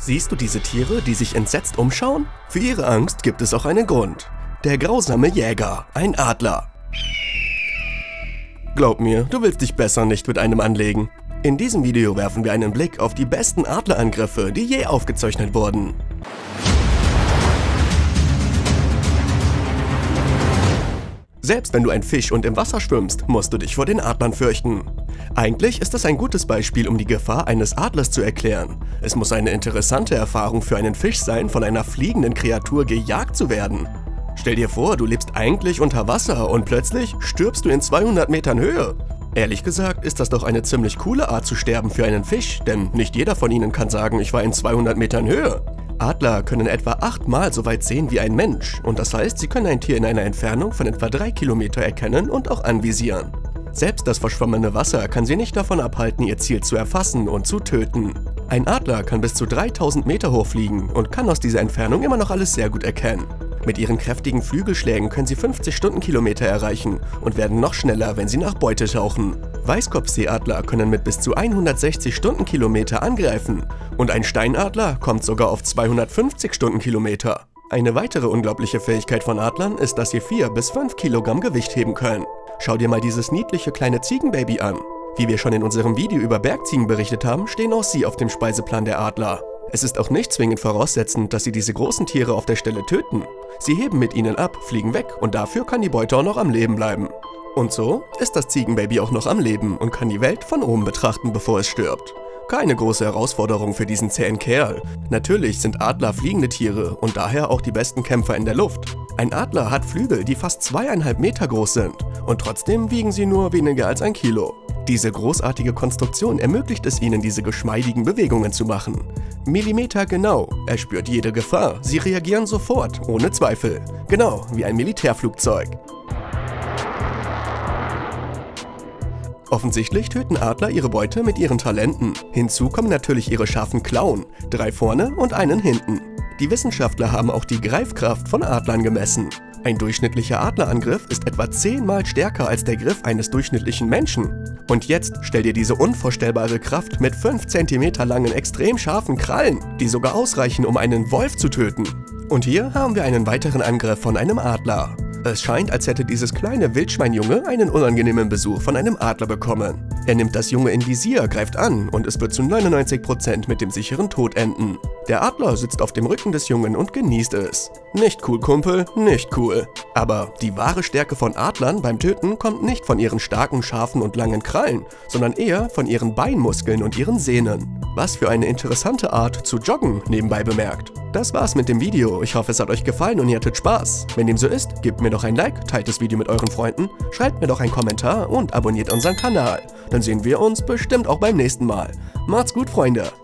Siehst du diese Tiere, die sich entsetzt umschauen? Für ihre Angst gibt es auch einen Grund. Der grausame Jäger, ein Adler. Glaub mir, du willst dich besser nicht mit einem anlegen. In diesem Video werfen wir einen Blick auf die besten Adlerangriffe, die je aufgezeichnet wurden. Selbst wenn du ein Fisch und im Wasser schwimmst, musst du dich vor den Adlern fürchten. Eigentlich ist das ein gutes Beispiel, um die Gefahr eines Adlers zu erklären. Es muss eine interessante Erfahrung für einen Fisch sein, von einer fliegenden Kreatur gejagt zu werden. Stell dir vor, du lebst eigentlich unter Wasser und plötzlich stirbst du in 200 Metern Höhe. Ehrlich gesagt ist das doch eine ziemlich coole Art zu sterben für einen Fisch, denn nicht jeder von ihnen kann sagen, ich war in 200 Metern Höhe. Adler können etwa 8-mal so weit sehen wie ein Mensch und das heißt, sie können ein Tier in einer Entfernung von etwa 3 Kilometer erkennen und auch anvisieren. Selbst das verschwommene Wasser kann sie nicht davon abhalten, ihr Ziel zu erfassen und zu töten. Ein Adler kann bis zu 3000 Meter hoch fliegen und kann aus dieser Entfernung immer noch alles sehr gut erkennen. Mit ihren kräftigen Flügelschlägen können sie 50 Stundenkilometer erreichen und werden noch schneller, wenn sie nach Beute tauchen. Weißkopfseeadler können mit bis zu 160 Stundenkilometer angreifen und ein Steinadler kommt sogar auf 250 Stundenkilometer. Eine weitere unglaubliche Fähigkeit von Adlern ist, dass sie 4 bis 5 Kilogramm Gewicht heben können. Schau dir mal dieses niedliche kleine Ziegenbaby an. Wie wir schon in unserem Video über Bergziegen berichtet haben, stehen auch sie auf dem Speiseplan der Adler. Es ist auch nicht zwingend voraussetzend, dass sie diese großen Tiere auf der Stelle töten. Sie heben mit ihnen ab, fliegen weg und dafür kann die Beute auch noch am Leben bleiben. Und so ist das Ziegenbaby auch noch am Leben und kann die Welt von oben betrachten, bevor es stirbt. Keine große Herausforderung für diesen zähen Kerl. Natürlich sind Adler fliegende Tiere und daher auch die besten Kämpfer in der Luft. Ein Adler hat Flügel, die fast 2,5 Meter groß sind und trotzdem wiegen sie nur weniger als 1 Kilo. Diese großartige Konstruktion ermöglicht es ihnen, diese geschmeidigen Bewegungen zu machen. Millimeter genau, er spürt jede Gefahr, sie reagieren sofort, ohne Zweifel. Genau wie ein Militärflugzeug. Offensichtlich töten Adler ihre Beute mit ihren Talenten. Hinzu kommen natürlich ihre scharfen Klauen, 3 vorne und einen hinten. Die Wissenschaftler haben auch die Greifkraft von Adlern gemessen. Ein durchschnittlicher Adlerangriff ist etwa 10-mal stärker als der Griff eines durchschnittlichen Menschen. Und jetzt stell dir diese unvorstellbare Kraft mit 5 cm langen extrem scharfen Krallen, die sogar ausreichen, um einen Wolf zu töten. Und hier haben wir einen weiteren Angriff von einem Adler. Es scheint, als hätte dieses kleine Wildschweinjunge einen unangenehmen Besuch von einem Adler bekommen. Er nimmt das Junge in Visier, greift an und es wird zu 99% mit dem sicheren Tod enden. Der Adler sitzt auf dem Rücken des Jungen und genießt es. Nicht cool, Kumpel, nicht cool. Aber die wahre Stärke von Adlern beim Töten kommt nicht von ihren starken, scharfen und langen Krallen, sondern eher von ihren Beinmuskeln und ihren Sehnen. Was für eine interessante Art zu joggen, nebenbei bemerkt. Das war's mit dem Video. Ich hoffe, es hat euch gefallen und ihr hattet Spaß. Wenn dem so ist, gebt mir doch ein Like, teilt das Video mit euren Freunden, schreibt mir doch einen Kommentar und abonniert unseren Kanal. Dann sehen wir uns bestimmt auch beim nächsten Mal. Macht's gut, Freunde!